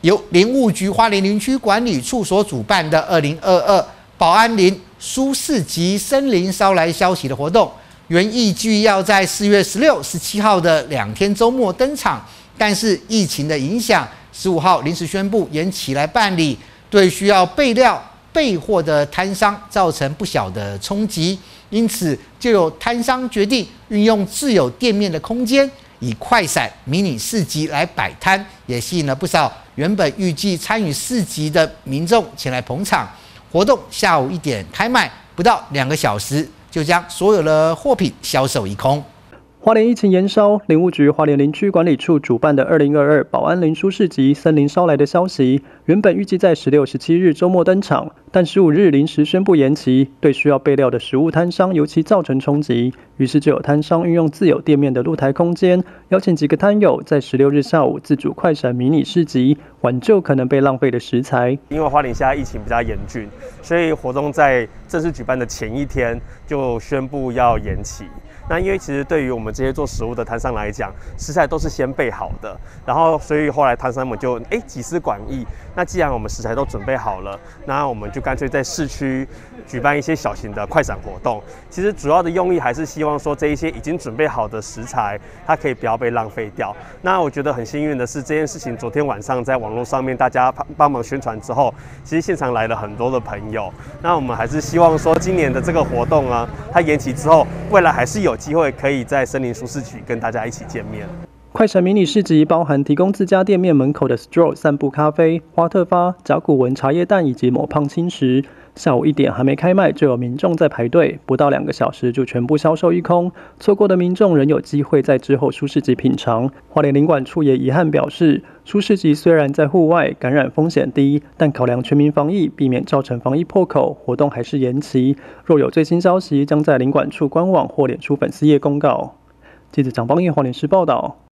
由林务局花莲林区管理处所主办的2022保安林舒适及森林捎来消息的活动，原预计要在4月16、17号的2天周末登场，但是疫情的影响，15号临时宣布延期来办理，对需要备料备货的摊商造成不小的冲击。因此，就有摊商决定运用自有店面的空间，以快闪迷你市集来摆摊，也吸引了不少原本预计参与市集的民众前来捧场。活动下午1点开卖，不到2个小时就将所有的货品销售一空。 花莲疫情延烧，林务局花莲林区管理处主办的2022保安林舒适集森林捎来的消息，原本预计在16、17日周末登场，但15日临时宣布延期，对需要备料的食物摊商尤其造成冲击。于是就有摊商运用自有店面的露台空间，邀请几个摊友在16日下午自主快闪迷你市集，挽救可能被浪费的食材。 因为花莲现在疫情比较严峻，所以活动在正式举办的前一天就宣布要延期。那因为其实对于我们这些做食物的摊商来讲，食材都是先备好的，然后所以后来摊商们就集思广益，那既然我们食材都准备好了，那我们就干脆在市区举办一些小型的快闪活动。其实主要的用意还是希望说这一些已经准备好的食材，它可以不要被浪费掉。那我觉得很幸运的是，这件事情昨天晚上在网络上面大家帮忙宣传之后，其实现场来了很多的朋友。那我们还是希望说今年的这个活动啊，它延期之后，未来还是有机会可以在森林舒适区跟大家一起见面。 快闪迷你市集包含提供自家店面门口的 Straw 散步咖啡、花特发、甲骨文茶叶蛋以及抹胖轻食。下午1点还没开卖，就有民众在排队，不到2个小时就全部销售一空。错过的民众仍有机会在之后舒适集品尝。花莲林管处也遗憾表示，舒适集虽然在户外，感染风险低，但考量全民防疫，避免造成防疫破口，活动还是延期。若有最新消息，将在林管处官网或脸书粉丝页公告。记者蒋邦彦花莲市报道。